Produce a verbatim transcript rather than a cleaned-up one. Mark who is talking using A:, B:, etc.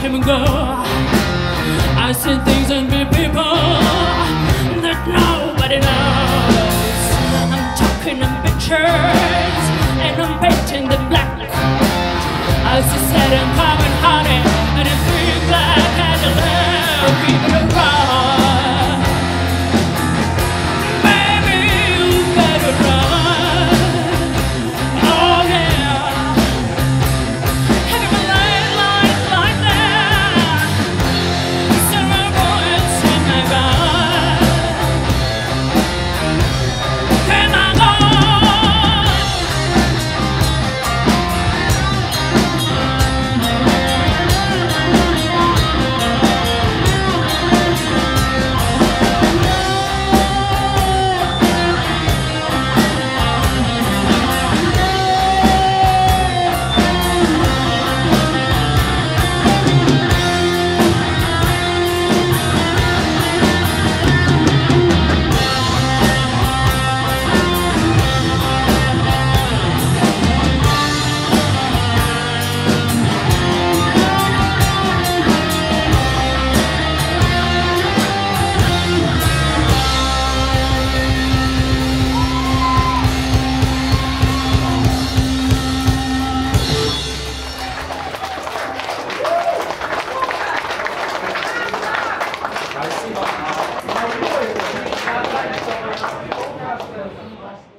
A: time ago. I see things and be people that nobody knows. I'm talking in pictures and I'm painting them black. I see sad and calm and honey and it's big black and the love people around. Baby, you better run. Oh yeah. Have you been lying, lying like that? Silver bullets in my gun. Can I go?
B: Спасибо.